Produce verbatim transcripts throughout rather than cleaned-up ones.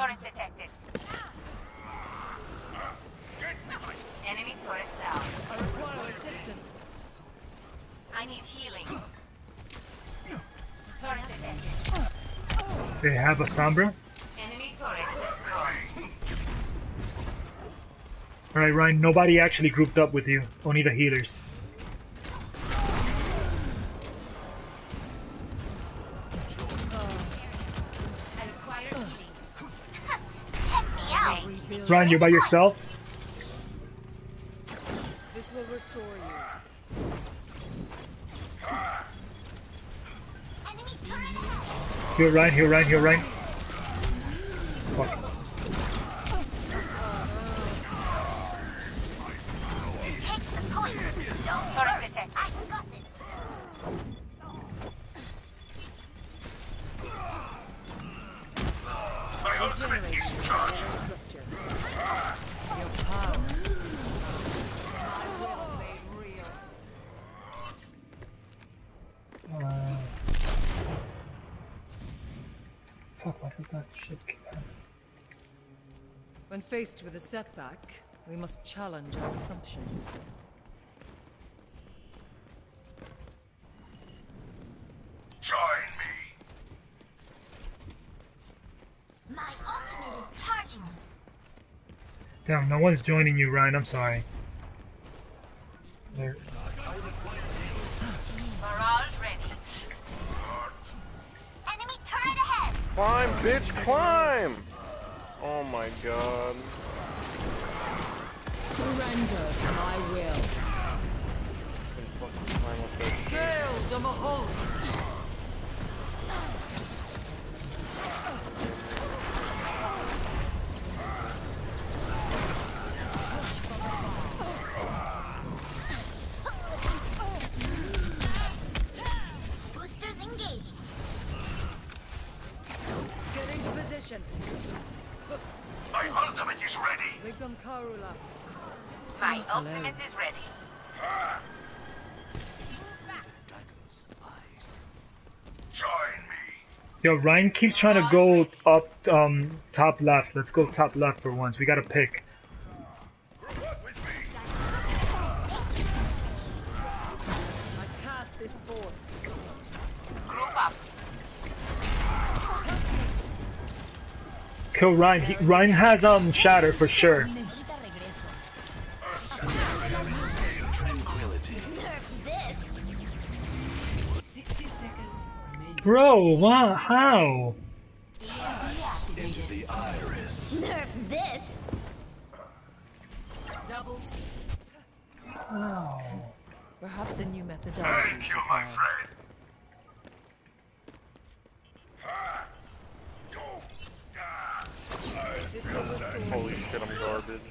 Turret detected. Enemy turret down. I require assistance. I need healing. Turret detected. They have a Sombra. Enemy turret destroyed. Alright, Ryan, nobody actually grouped up with you. Only the healers. I require healing. Check me out. Rebuild. Ryan, you're by yourself? This will restore you. Enemy turret ahead. Heal Ryan, heal Ryan, heal Ryan. Fuck. Take the point. Turret detected. I got this. Regeneration is our structure. Your power. My will made real. Uh, fuck, why does that shit keep happening? When faced with a setback, we must challenge our assumptions. Join me. My ultimate is charging. Damn, no one's joining you, Ryan. I'm sorry. There. Barrage ready. Enemy turret ahead. Climb, bitch, climb! Oh my god. Surrender to my will. Can fucking climb up that shit. Gale de Mahol. Boosters engaged. Get into position. My ultimate is ready. Ligdon Karula. My ultimate is ready. Join me. Yo, Ryan keeps trying to go up, um, top left. Let's go top left for once. We gotta pick. Group up with me. I cast this forth. Group up. Kill Ryan. He, Ryan has, um, shatter for sure. Bro, what? How? Into the iris. Nerf this. How? Perhaps a new methodology. Thank you, my friend. Ha! Go! Ah! This will restore you. Holy shit, I'm garbage.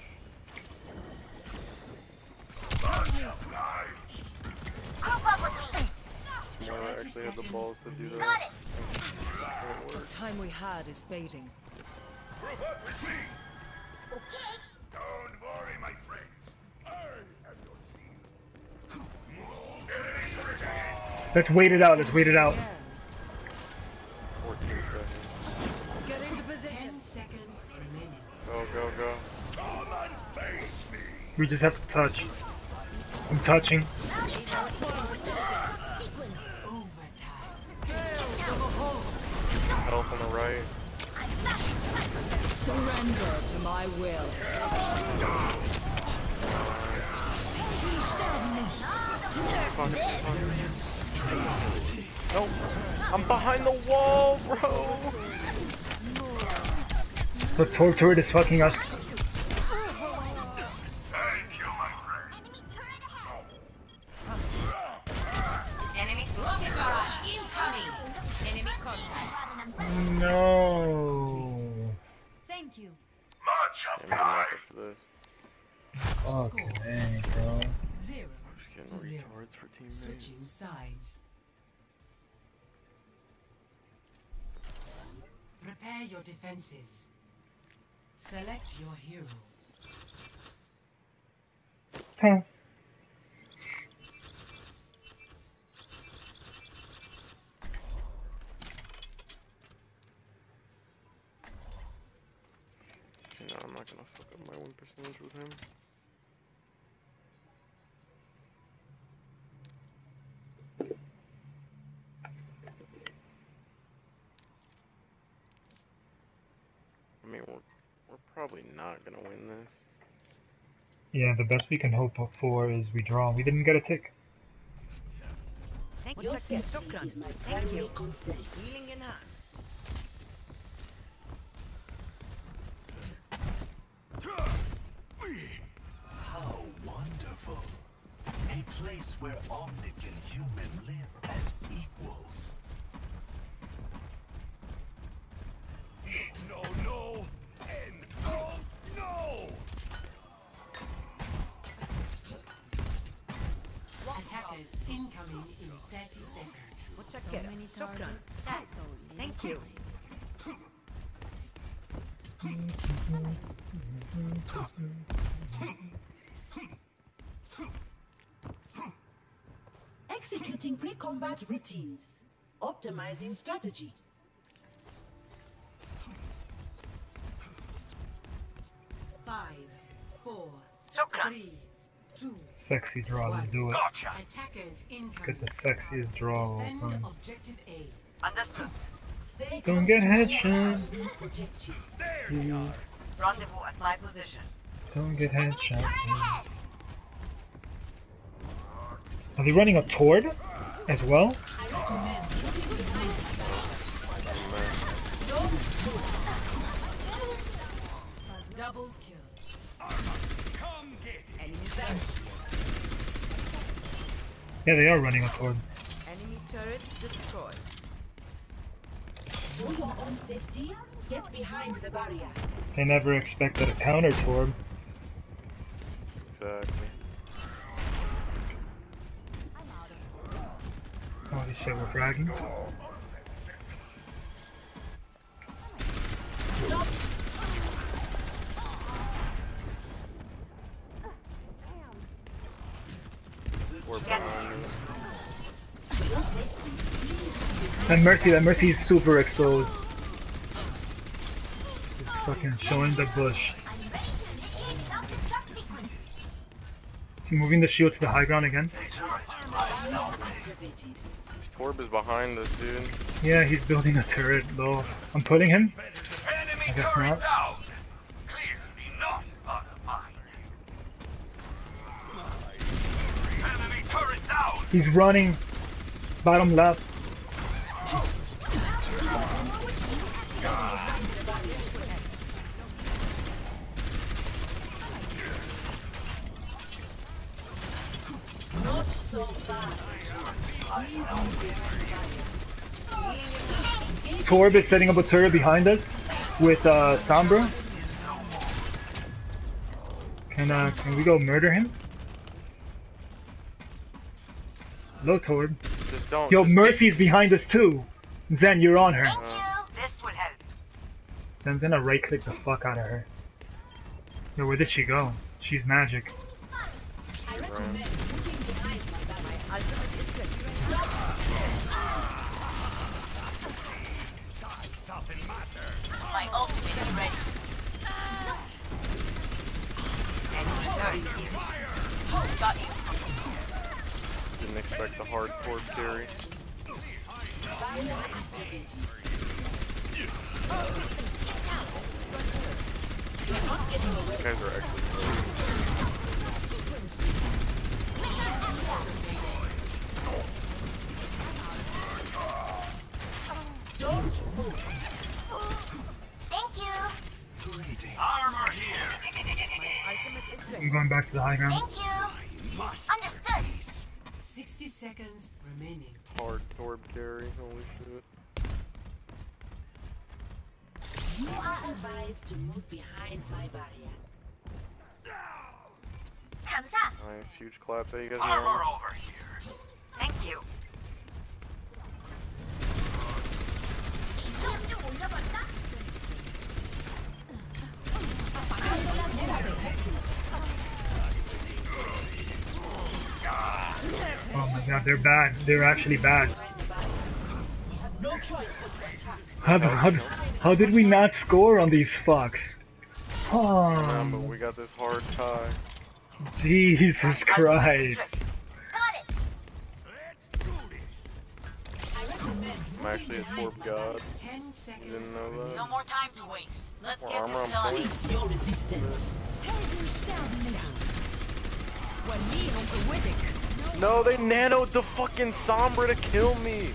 Much obliged. Group up with me. Well, I actually have the balls to do that. Got it. Won't The work. time we had is fading. Group up with me. Okay. Don't worry, my friends. I am your shield. Enemy turret ahead. Let's wait it out. Let's wait it out. fourteen seconds. Get into position. Ten seconds remaining. Go, go, go. Come and face me. We just have to touch. I'm touching. Overtime. Gale de Mahol. Health on the right. Surrender to my will. Experience tranquility. No, I'm behind the wall, bro. The Torque turret is fucking us. Thank you, my friend. Enemy turret ahead. Enemy rocket barrage incoming. Enemy contact. No. Thank you. Much Yeah, maybe not obliged. after this. Fucking dang, bro. Zero. I'm just getting Zero. retards for teammates. Switching sides. Prepare your defenses. Select your hero. Huh. No, I'm not gonna fuck up my win percentage with him. I mean, we're, we're probably not gonna win this. Yeah, the best we can hope for is we draw. We didn't get a tick. Your safety is my primary concern. Healing enhanced. How wonderful. A place where Omnic and human live as equals. No, no, and no, no! Attackers incoming in thirty seconds. متشكرة. شكرا. Thank you. Executing pre-combat routines. Optimizing strategy. Five, four, شكرا. three, two. Sexy draw, let's do it. Attackers Let's incoming. get the sexiest draw of all Defend time. objective A. Understood. Stay Don't get constant. headshot, We'll protect you. please. Rendezvous at my position. Don't get headshot, please. Are they running a Tord as well? Double kill. Come get it! Enemy back. Yeah, they are running a Tord. Enemy turret destroyed. For your own safety, get behind the barrier. They never expected a counter Tord. Exactly. Holy shit, we're fragging. We're behind. That Mercy, that Mercy is super exposed. It's fucking showing the bush. I'm ready to initiate self-destruct sequence. Is he moving the shield to the high ground again? Torb is behind us, dude. Yeah, he's building a turret low. I'm putting him? Enemy I guess turret not. down! Clearly not on mine. Enemy turret down! He's running. Bottom left. Not so fast. Torb is setting up a turret behind us with uh, Sombra. Can uh, can we go murder him? Hello, Torb. Just don't. Yo, just Mercy is behind us too. Zen, you're on her. Thank you. This will help. Zen's gonna right click the fuck out of her. Yo, where did she go? She's magic. I recommend looking behind my back. My ultimate is ready. Size doesn't matter. My ultimate is ready. Enemy turret is Got you. didn't expect the hard Torb carry. Barrier activated. You're not getting away. These guys are actually. Don't move. Thank you. Greetings. Armor here! ultimate is I'm ready. going back to the high ground. Thank you. Must Understood. Sixty seconds remaining. Hard Torb carry. Holy shit. You are advised to move behind my barrier. 감사. Nice, huge clap that you guys armor are. over here! Thank you. 이쪽 좀 올려볼까? Oh my god, they're bad. They're actually bad. No choice but to attack. How, how, how did we not score on these fucks? Remember, Oh, we got this hard tie. Jesus Christ. Got it. Let's do this. I'm actually a Torb God. Ten You seconds. didn't know that? No more time to waste. Let's More get armor on this done. point. Cease your resistance. No, they nanoed the fucking Sombra to kill me.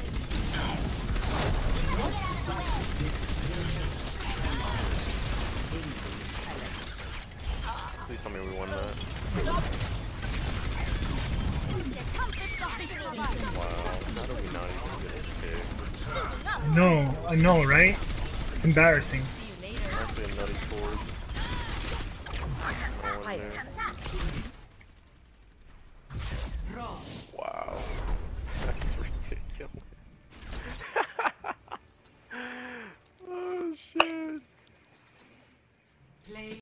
Please tell me we won that. Wow, how do we not even get this kick? No, I know, right? It's embarrassing. Actually a nutty Torb. No one there. Draw. Wow. That's ridiculous. Oh shit. Play.